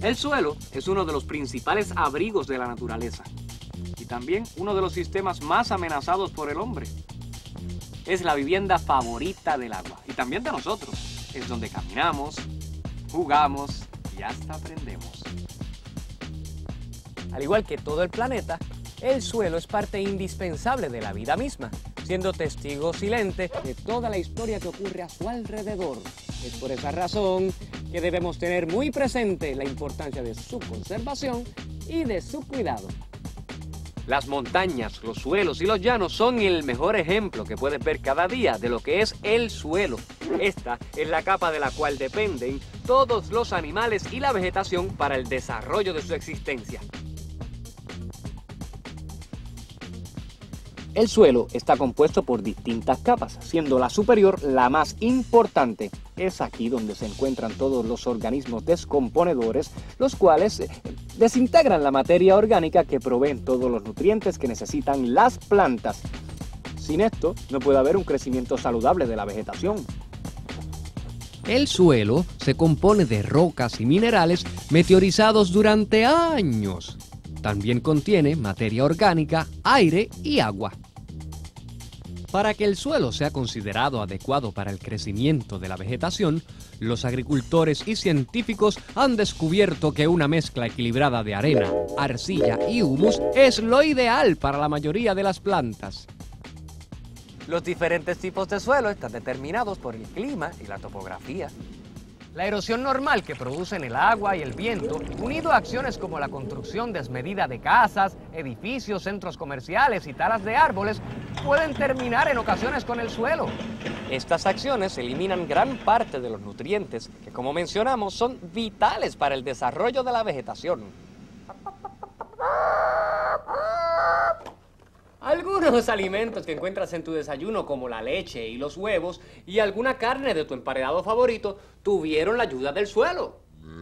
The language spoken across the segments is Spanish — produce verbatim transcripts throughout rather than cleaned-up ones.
El suelo es uno de los principales abrigos de la naturaleza y también uno de los sistemas más amenazados por el hombre. Es la vivienda favorita del agua y también de nosotros. Es donde caminamos, jugamos y hasta aprendemos. Al igual que todo el planeta, el suelo es parte indispensable de la vida misma, siendo testigo silente de toda la historia que ocurre a su alrededor. Es por esa razón que debemos tener muy presente la importancia de su conservación y de su cuidado. Las montañas, los suelos y los llanos son el mejor ejemplo que puedes ver cada día de lo que es el suelo. Esta es la capa de la cual dependen todos los animales y la vegetación para el desarrollo de su existencia. El suelo está compuesto por distintas capas, siendo la superior la más importante. Es aquí donde se encuentran todos los organismos descomponedores, los cuales desintegran la materia orgánica que proveen todos los nutrientes que necesitan las plantas. Sin esto, no puede haber un crecimiento saludable de la vegetación. El suelo se compone de rocas y minerales meteorizados durante años. También contiene materia orgánica, aire y agua. Para que el suelo sea considerado adecuado para el crecimiento de la vegetación, los agricultores y científicos han descubierto que una mezcla equilibrada de arena, arcilla y humus es lo ideal para la mayoría de las plantas. Los diferentes tipos de suelo están determinados por el clima y la topografía. La erosión normal que producen el agua y el viento, unido a acciones como la construcción desmedida de casas, edificios, centros comerciales y talas de árboles, pueden terminar en ocasiones con el suelo. Estas acciones eliminan gran parte de los nutrientes que, como mencionamos, son vitales para el desarrollo de la vegetación. Algunos alimentos que encuentras en tu desayuno, como la leche y los huevos, y alguna carne de tu emparedado favorito, tuvieron la ayuda del suelo.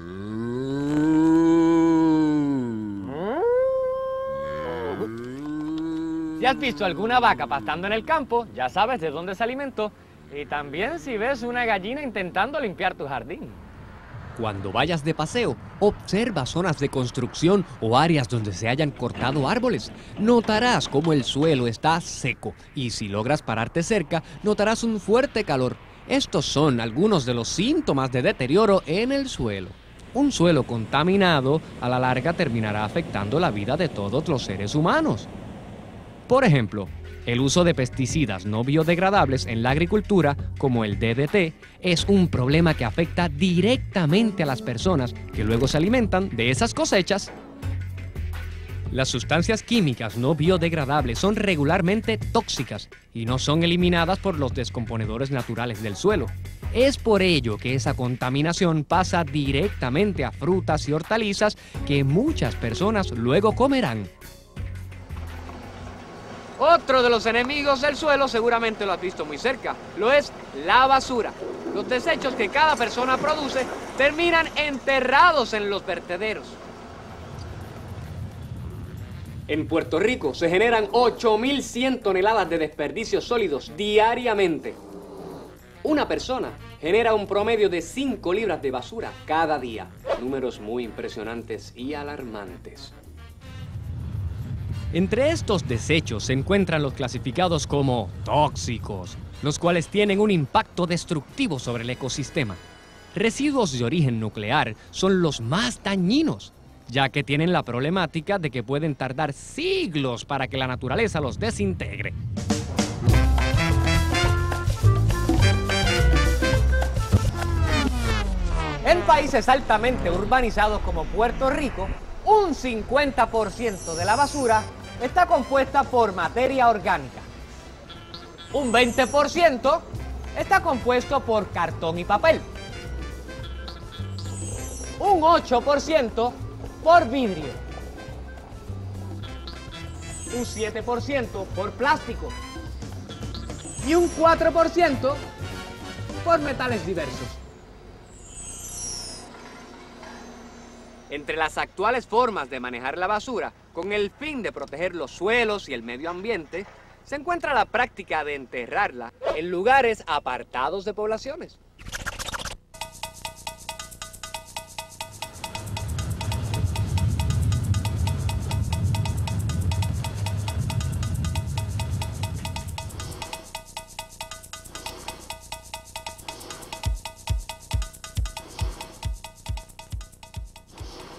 Si has visto alguna vaca pastando en el campo, ya sabes de dónde se alimentó. Y también si ves una gallina intentando limpiar tu jardín. Cuando vayas de paseo, observa zonas de construcción o áreas donde se hayan cortado árboles. Notarás cómo el suelo está seco y si logras pararte cerca, notarás un fuerte calor. Estos son algunos de los síntomas de deterioro en el suelo. Un suelo contaminado a la larga terminará afectando la vida de todos los seres humanos. Por ejemplo, el uso de pesticidas no biodegradables en la agricultura, como el D D T, es un problema que afecta directamente a las personas que luego se alimentan de esas cosechas. Las sustancias químicas no biodegradables son regularmente tóxicas y no son eliminadas por los descomponedores naturales del suelo. Es por ello que esa contaminación pasa directamente a frutas y hortalizas que muchas personas luego comerán. Otro de los enemigos del suelo, seguramente lo has visto muy cerca, lo es la basura. Los desechos que cada persona produce terminan enterrados en los vertederos. En Puerto Rico se generan ocho mil cien toneladas de desperdicios sólidos diariamente. Una persona genera un promedio de cinco libras de basura cada día. Números muy impresionantes y alarmantes. Entre estos desechos se encuentran los clasificados como tóxicos, los cuales tienen un impacto destructivo sobre el ecosistema. Residuos de origen nuclear son los más dañinos, ya que tienen la problemática de que pueden tardar siglos para que la naturaleza los desintegre. En países altamente urbanizados como Puerto Rico, un cincuenta por ciento de la basura está compuesta por materia orgánica. Un veinte por ciento está compuesto por cartón y papel. Un ocho por ciento por vidrio. Un siete por ciento por plástico. Y un cuatro por ciento por metales diversos. Entre las actuales formas de manejar la basura, con el fin de proteger los suelos y el medio ambiente, se encuentra la práctica de enterrarla en lugares apartados de poblaciones.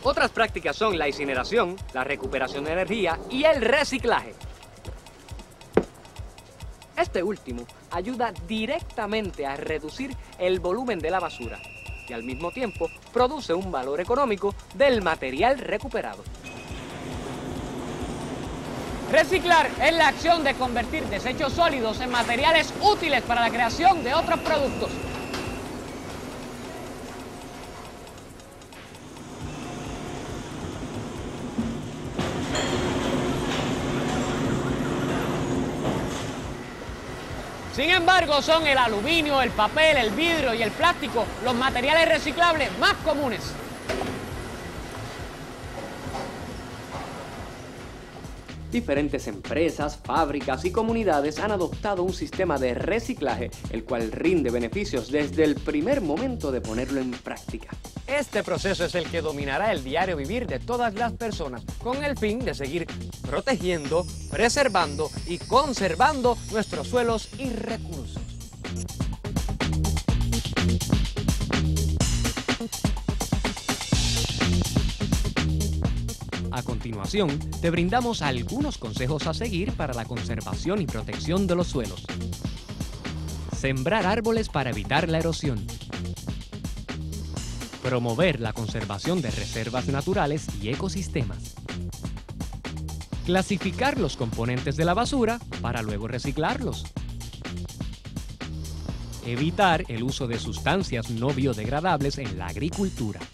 Otras prácticas son la incineración, la recuperación de energía y el reciclaje. Este último ayuda directamente a reducir el volumen de la basura y al mismo tiempo produce un valor económico del material recuperado. Reciclar es la acción de convertir desechos sólidos en materiales útiles para la creación de otros productos. Sin embargo, son el aluminio, el papel, el vidrio y el plástico los materiales reciclables más comunes. Diferentes empresas, fábricas y comunidades han adoptado un sistema de reciclaje, el cual rinde beneficios desde el primer momento de ponerlo en práctica. Este proceso es el que dominará el diario vivir de todas las personas, con el fin de seguir protegiendo, preservando y conservando nuestros suelos y recursos. A continuación, te brindamos algunos consejos a seguir para la conservación y protección de los suelos. Sembrar árboles para evitar la erosión. Promover la conservación de reservas naturales y ecosistemas. Clasificar los componentes de la basura para luego reciclarlos. Evitar el uso de sustancias no biodegradables en la agricultura.